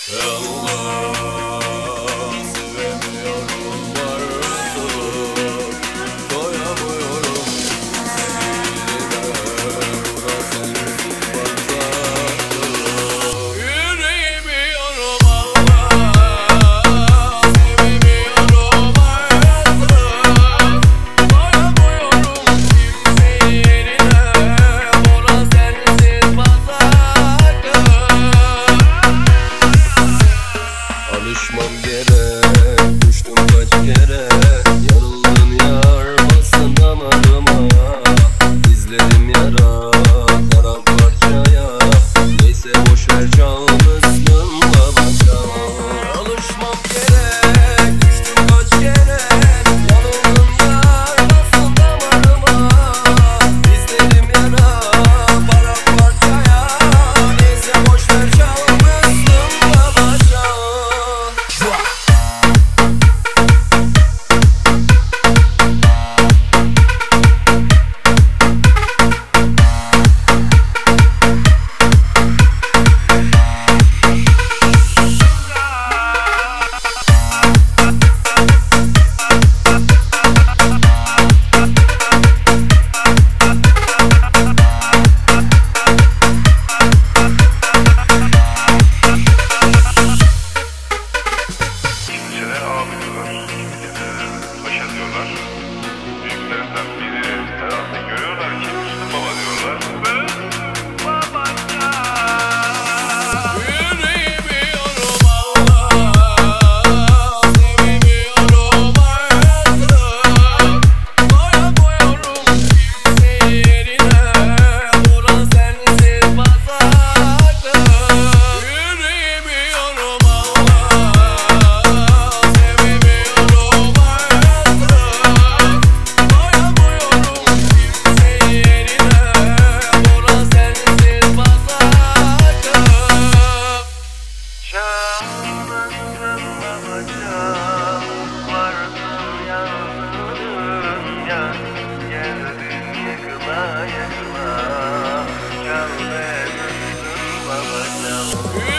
Alışmam gerek, düştüm kaç kere. Yarıldın yar, bastın damarıma. Dizlerim yara, kara parçaya. Neyse boşver çal, Müslüm Baba çal. Alışmam gerek, düştüm kaç kere. Yarıldın yar, bastın damarıma. Dizlerim yara, kara parçaya. Neyse boşver çal, Müslüm Baba çal. Büyüklerinden biri tarafta görüyorlar ki Müslüm Baba diyorlar. Yürüyemiyorum Allah, sevemiyorum artık. Koyamıyorum kimse yerine, buna sensiz bataklık. Yürüyemiyorum Allah, sevemiyorum artık. Geldin yıkıla yıkıla, çal be Müslüm Baba çal.